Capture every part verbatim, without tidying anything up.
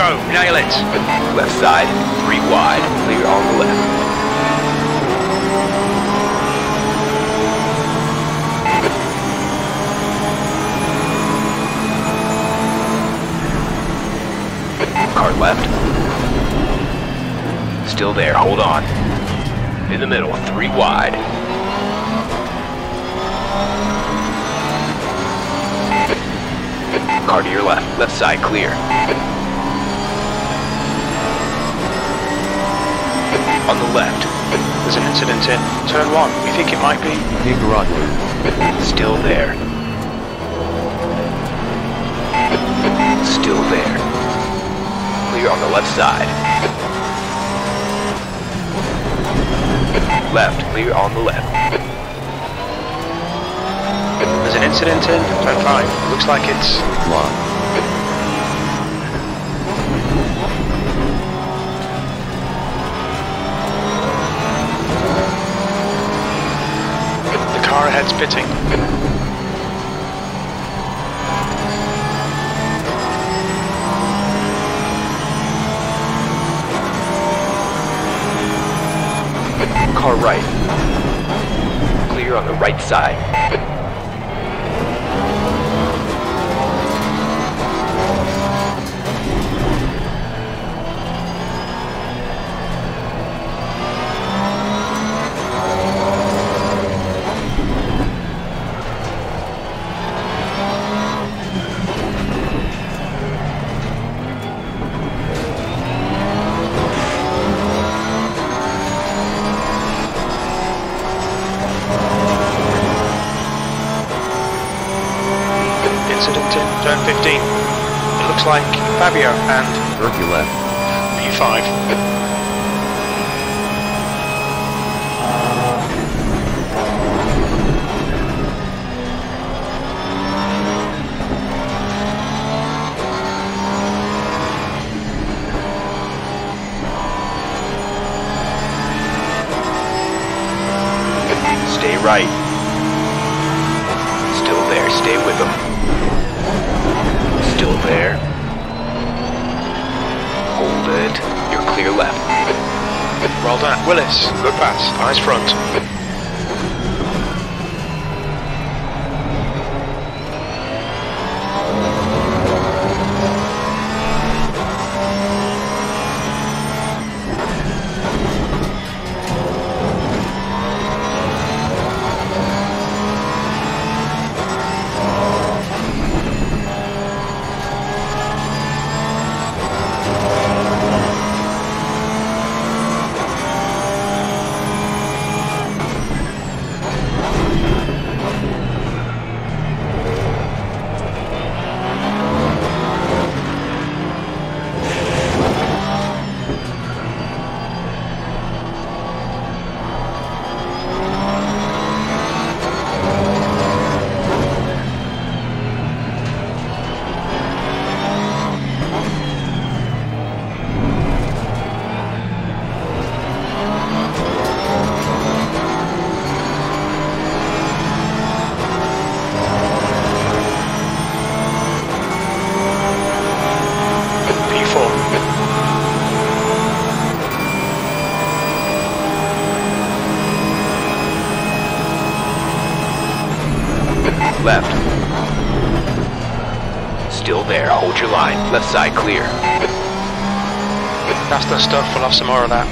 Go, nail it. Left side, three wide, clear on the left. Car left. Still there, hold on. In the middle, three wide. Car to your left, left side clear. On the left. There's an incident in turn one. We think it might be. Big roger. Still there. Still there. Clear on the left side. Left, clear on the left. There's an incident in turn five. Looks like it's Locked. the car ahead's pitting. Car right. Clear on the right side. Incident in turn fifteen. It looks like Fabio and Turkey left. P five. Stay right. Still there, stay with them. Still there. Hold it. You're clear left. Well done. Willis, good pass. Eyes front. Left. Still there, hold your line. Left side clear. That's the stuff, we'll have some more of that.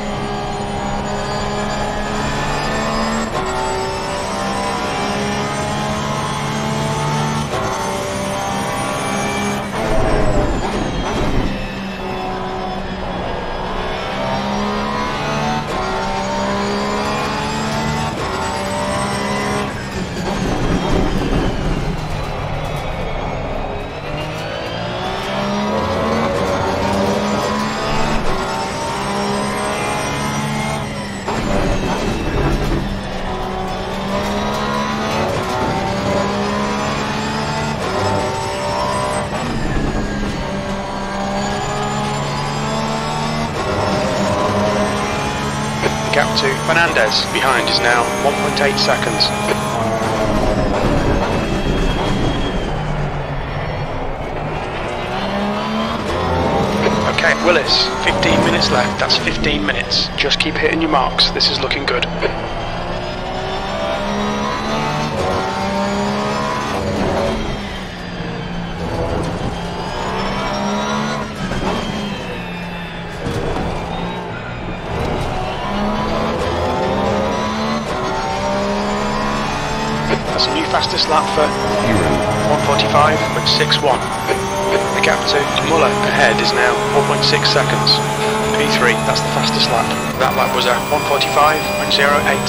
Gap to Fernandez behind is now one point eight seconds. Willis, fifteen minutes left. That's fifteen minutes. Just keep hitting your marks. This is looking good. That's a new fastest lap for one forty-five point six one. The gap to Muller ahead is now four point six seconds. P three, that's the fastest lap. That lap was a one forty-five point zero eight.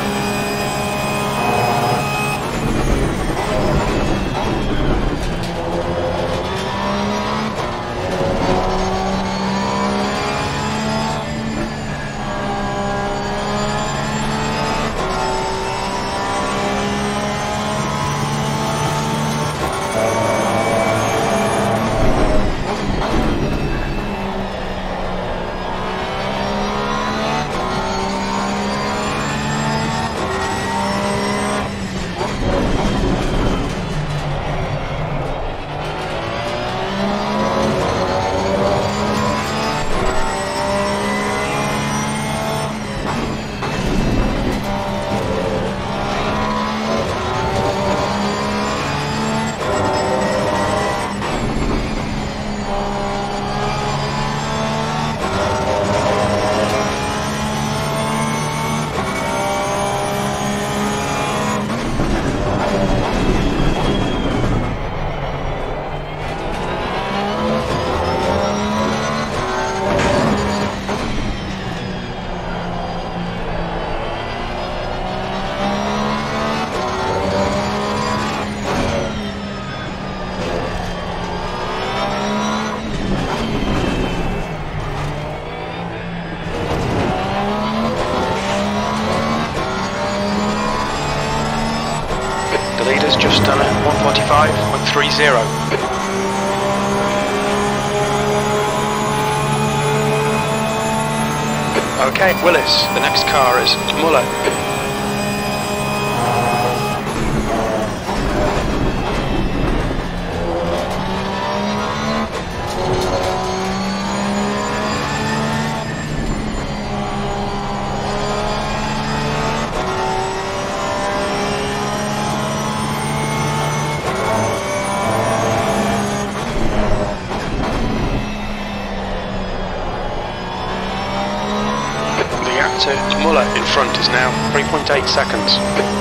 Just done a one forty-five point three zero. Okay, Willis, the next car is Muller. To Muller in front is now three point eight seconds.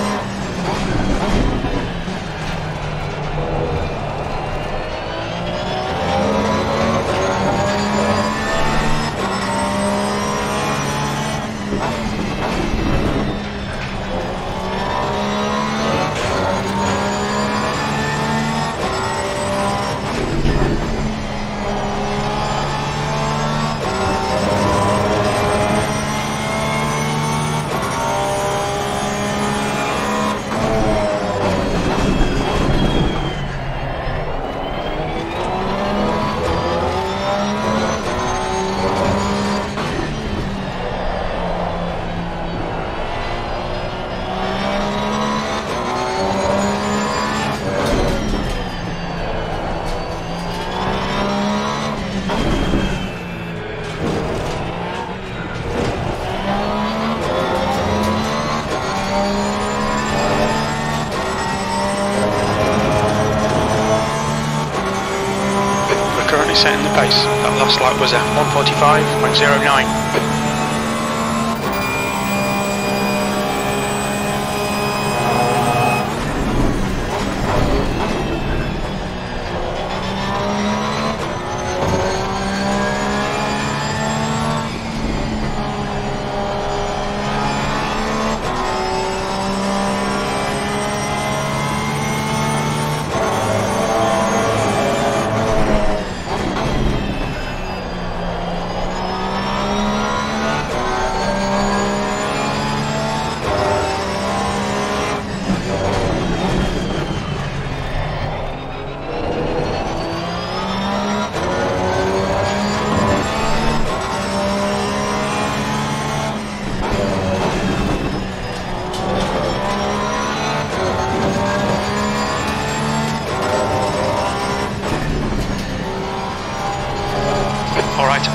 Setting the pace. That last lap was a one forty-five point zero nine.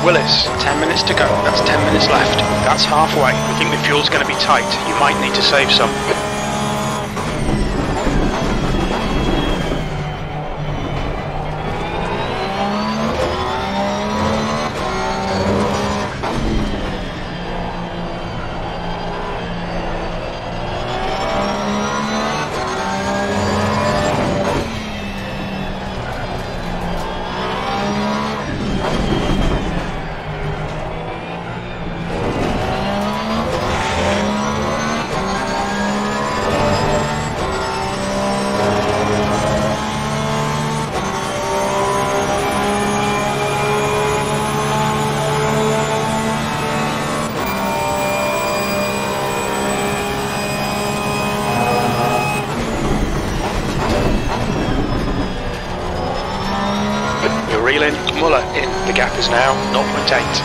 Willis, ten minutes to go. That's ten minutes left. That's halfway. I think the fuel's going to be tight. You might need to save some. Reeling, Muller in. The gap is now zero point eight.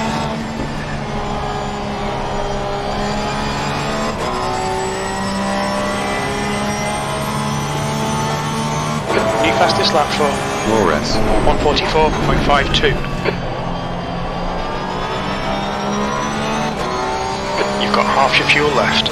New fastest lap for Flores. one forty-four point five two. You've got half your fuel left.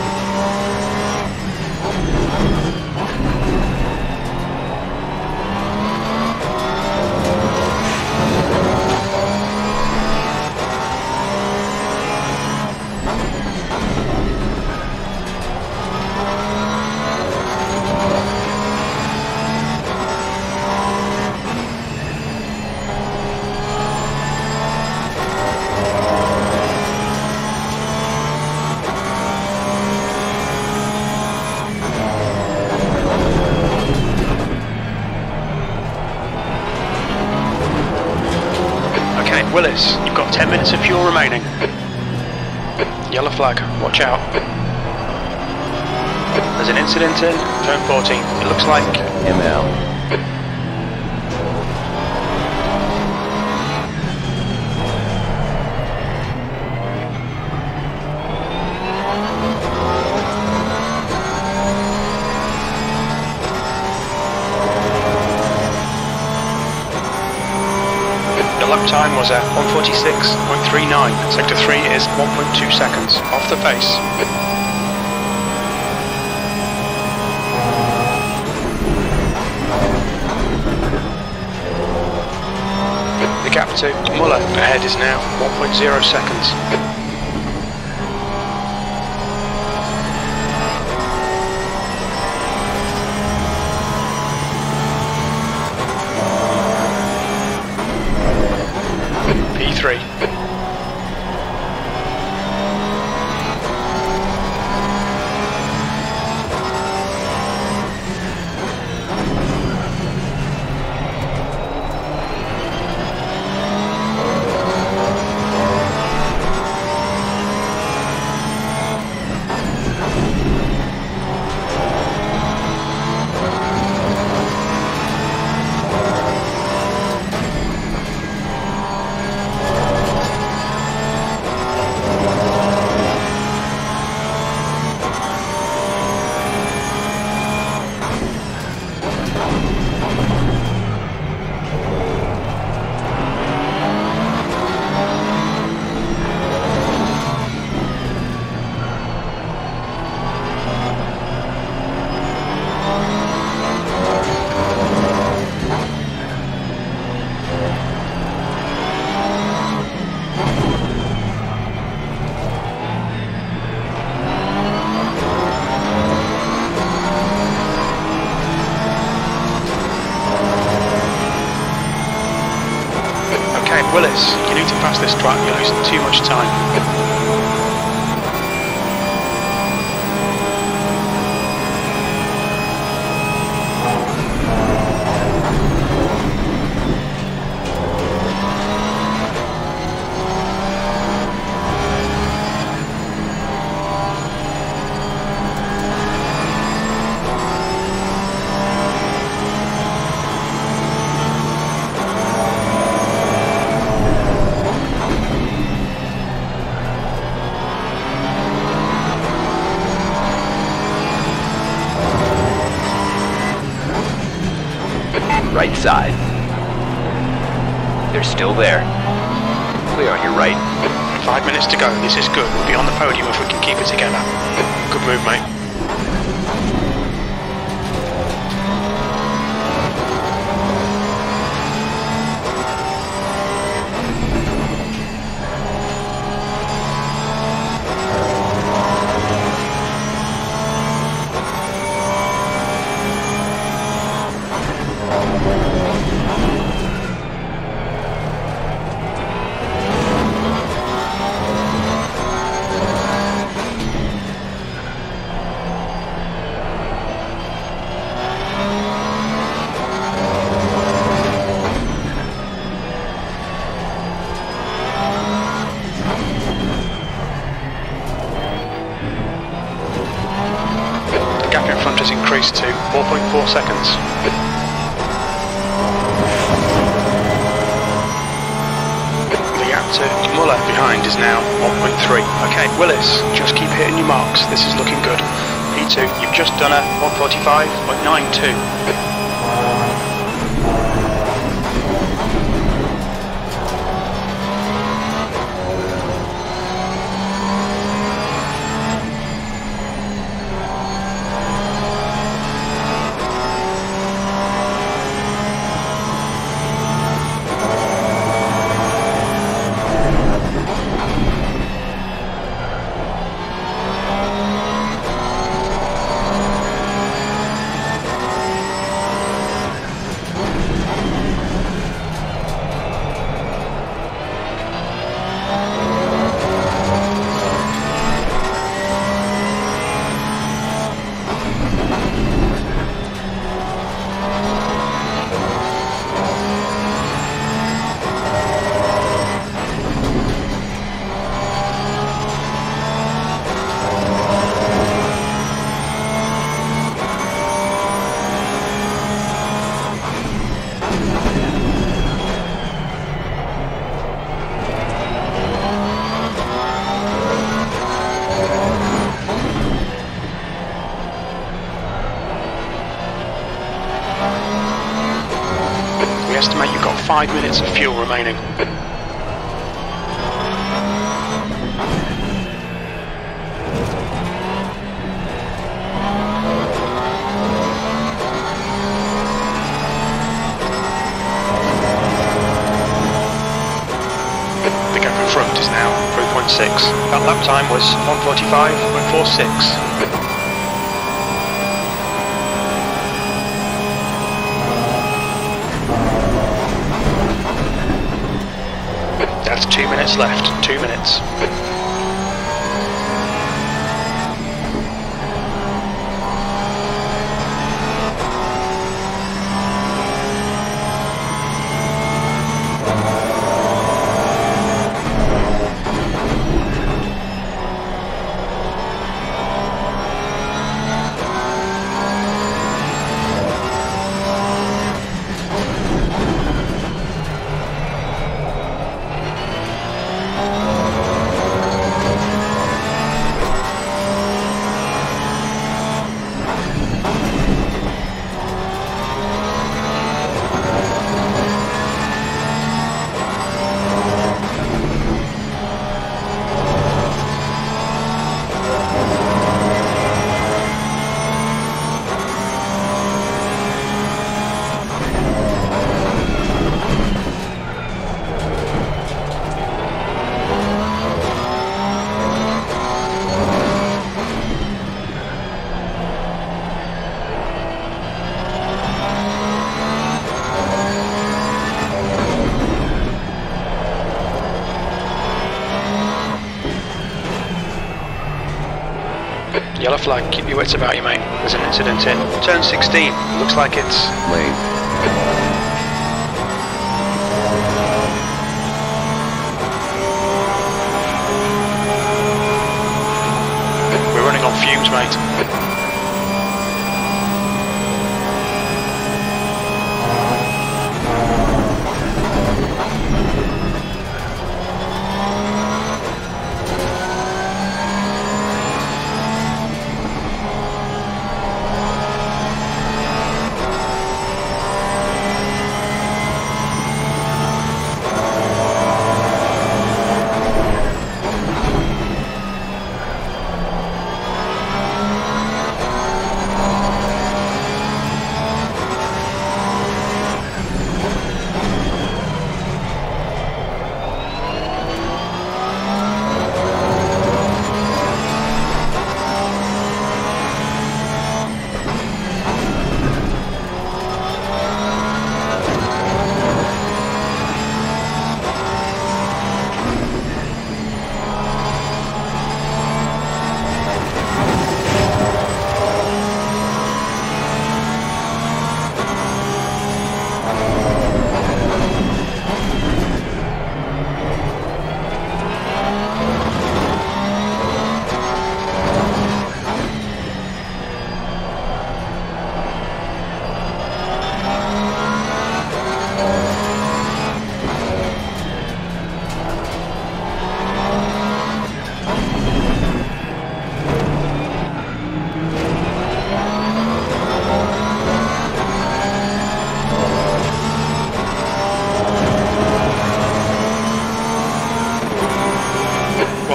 Willis, you've got ten minutes of fuel remaining. Yellow flag, watch out. There's an incident in zone fourteen. It looks like M L. lap time was at one forty-six point three nine. Sector three is one point two seconds. Off the pace. The gap to Muller ahead is now one point zero seconds. P three. Willis, you need to pass this track, you're losing too much time. Right side. They're still there. Clear on your right. Five minutes to go. This is good. We'll be on the podium if we can keep it together. Good move, mate. Increased to four point four seconds. The gap to Muller behind is now one point three. Okay, Willis, just keep hitting your marks. This is looking good. P two, you've just done a one forty-five point nine two. We estimate you've got five minutes of fuel remaining. The gap in front is now three point six. That lap time was one forty-five point four six. That's two minutes left, two minutes. Yellow flag, keep your wits about you, mate. There's an incident in turn sixteen. Looks like it's lane. We're running on fumes, mate.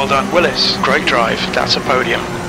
well done. Willis, great drive, that's a podium.